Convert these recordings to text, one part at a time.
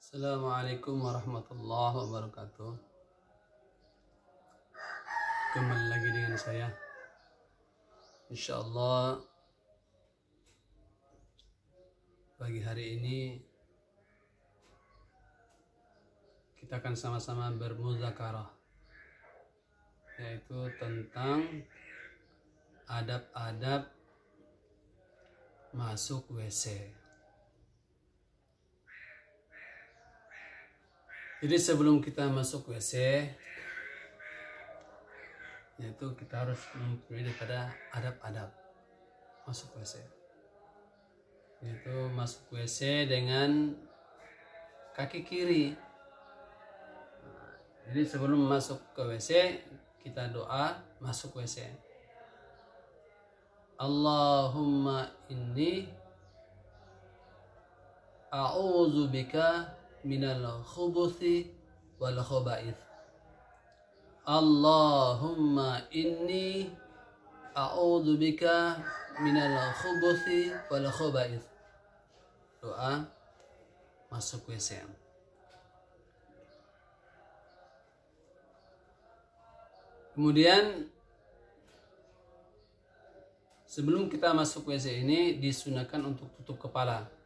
Assalamualaikum warahmatullahi wabarakatuh. Kembali lagi dengan saya. Insyaallah pagi hari ini kita akan sama-sama bermuzakarah, yaitu tentang adab-adab masuk WC. Jadi sebelum kita masuk WC, yaitu kita harus mempunyai daripada adab-adab masuk WC. Yaitu masuk WC dengan kaki kiri. Jadi sebelum masuk ke WC, kita doa masuk WC. Allahumma inni a'udzubika minal khubuthi wal khaba'ith. Allahumma inni a'udzubika minal khubuthi wal khaba'ith. Doa masuk WC. Kemudian sebelum kita masuk WC ini disunahkan untuk tutup kepala.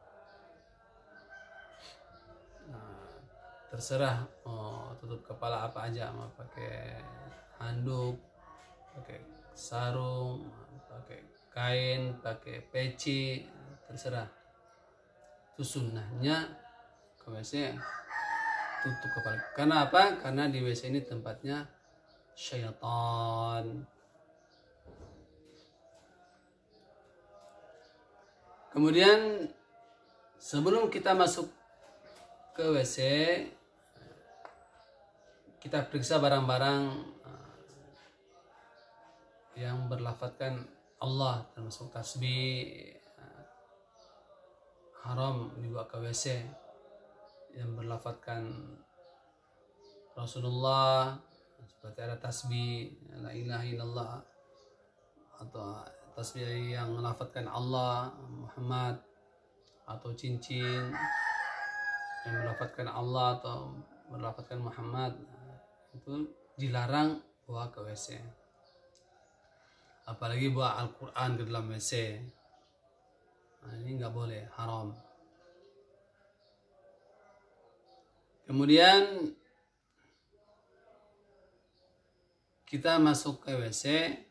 Terserah mau tutup kepala apa aja, mau pakai handuk, pakai sarung, pakai kain, pakai peci, terserah. Itu sunnahnya ke WC tutup kepala. Karena apa? Karena di WC ini tempatnya syaitan. Kemudian sebelum kita masuk ke WC, kita periksa barang-barang yang berlafadzkan Allah, termasuk tasbih, haram dibawa ke WC. Yang berlafadzkan Rasulullah, seperti ada tasbih la ilaha illallah, atau tasbih yang melafadzkan Allah, Muhammad, atau cincin yang melafadzkan Allah atau melafadzkan Muhammad, itu dilarang bawa ke WC. Apalagi bawa Al-Quran ke dalam WC. Nah, ini nggak boleh, haram. Kemudian kita masuk ke WC.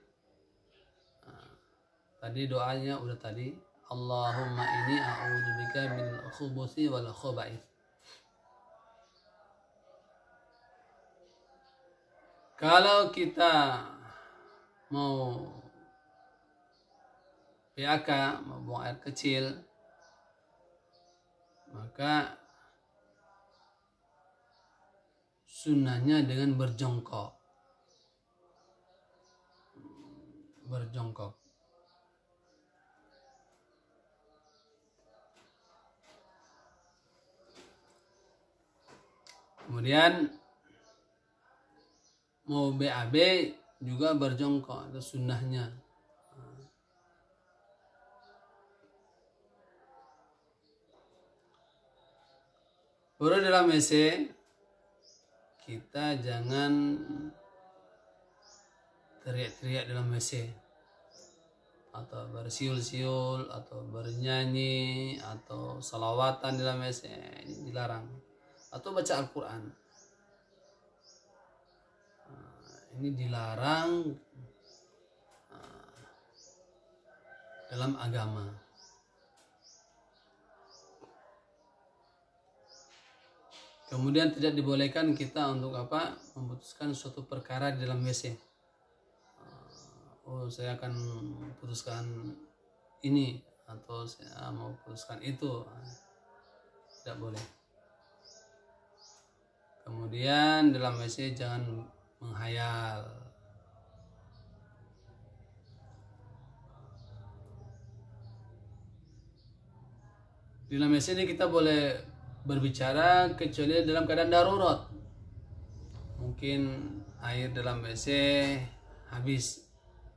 Tadi doanya udah tadi. Allahumma inni a'udzubika minal khubuthi wal khaba'ith. Kalau kita mau PAK, mau buang air kecil, maka sunnahnya dengan berjongkok. Kemudian mau BAB juga berjongkok, itu sunnahnya. Baru dalam WC kita jangan teriak-teriak dalam WC, atau bersiul-siul, atau bernyanyi, atau salawatan dalam WC, ini dilarang. Atau baca Al-Quran, ini dilarang dalam agama. Kemudian tidak dibolehkan kita untuk apa? Memutuskan suatu perkara di dalam WC. Oh, saya akan putuskan ini, atau saya mau putuskan itu. Tidak boleh. Kemudian dalam WC jangan menghayal. Di dalam WC ini kita boleh berbicara kecuali dalam keadaan darurat. Mungkin air dalam WC habis.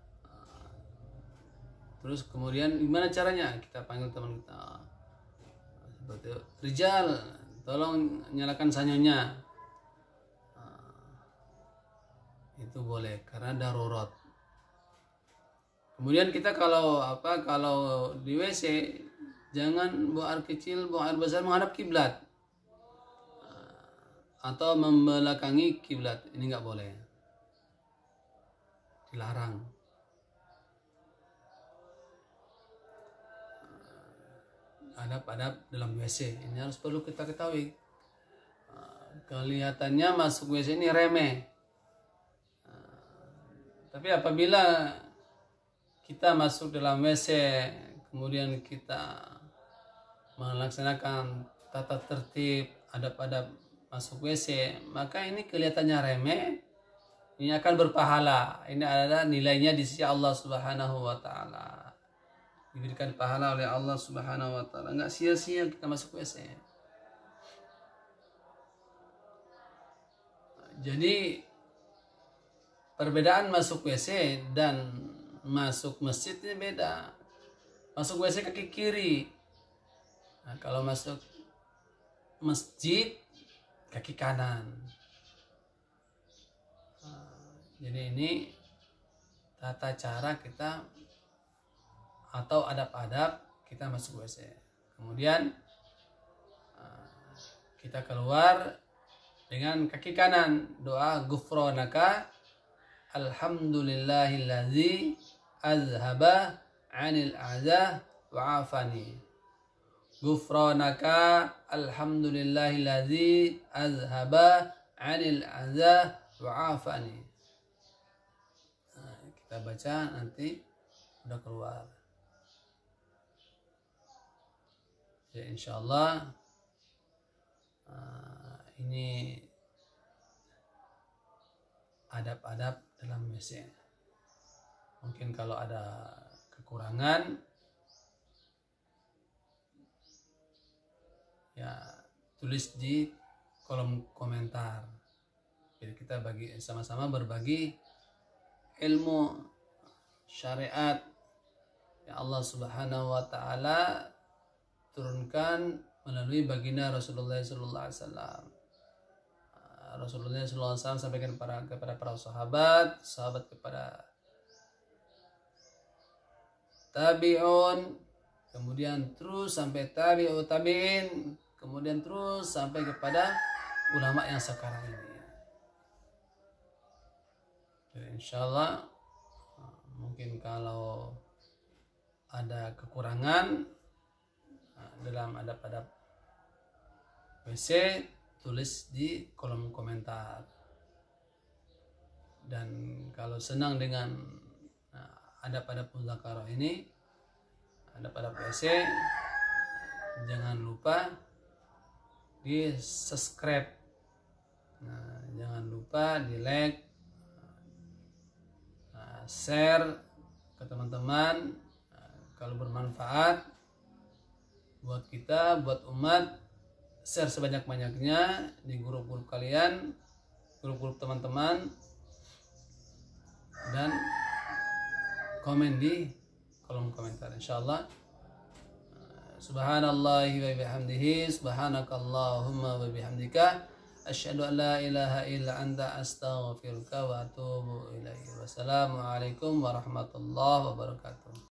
Terus kemudian gimana caranya? Kita panggil teman kita. Seperti Rijal, tolong nyalakan sanyonya. Itu boleh karena darurat. Kemudian kita kalau di WC jangan buang air kecil, buang air besar menghadap kiblat atau membelakangi kiblat. Ini nggak boleh, dilarang. Adab-adab dalam WC ini harus perlu kita ketahui. Kelihatannya masuk WC ini remeh, tapi apabila kita masuk dalam WC kemudian kita melaksanakan tata tertib adab-adab masuk WC, maka ini kelihatannya remeh, ini akan berpahala. Ini adalah nilainya di sisi Allah Subhanahu wa taala. Diberikan pahala oleh Allah Subhanahu wa taala. Enggak sia-sia kita masuk WC. Jadi perbedaan masuk WC dan masuk masjid ini beda. Masuk WC kaki kiri. Nah, kalau masuk masjid kaki kanan. Jadi ini tata cara kita atau adab-adab kita masuk WC. Kemudian kita keluar dengan kaki kanan, doa ghufranaka alhamdulillahilladzi azhaba 'anil adza wa 'afani. Ghufranaka alhamdulillahilladzi azhaba 'anil adza wa 'afani. Kita baca nanti udah keluar. Ya, insyaallah ini adab-adab dalam WC. Mungkin kalau ada kekurangan ya tulis di kolom komentar. Jadi kita sama-sama berbagi ilmu syariat yang Allah Subhanahu wa taala turunkan melalui baginda Rasulullah sallallahu alaihi wasallam. Rasulullah sallallahu alaihi wasallam sampaikan kepada para sahabat kepada tabi'un, kemudian terus sampai tabi'ut tabi'in, kemudian terus sampai kepada ulama yang sekarang ini. Jadi insyaallah mungkin kalau ada kekurangan dalam adab-adab WC, tulis di kolom komentar. Dan kalau senang dengan adab-adab muzakarah ini, adab-adab WC, jangan lupa di subscribe, jangan lupa di like, share ke teman-teman. Kalau bermanfaat buat kita, buat umat, share sebanyak-banyaknya di grup-grup kalian, grup-grup teman-teman, dan komen di kolom komentar insyaallah. Subhanallahi wa bihamdihi, subhanakallahumma wa bihamdika, asyhadu an la ilaha illa anta, astaghfiruka wa atubu ilaihi. Wassalamualaikum warahmatullahi wabarakatuh.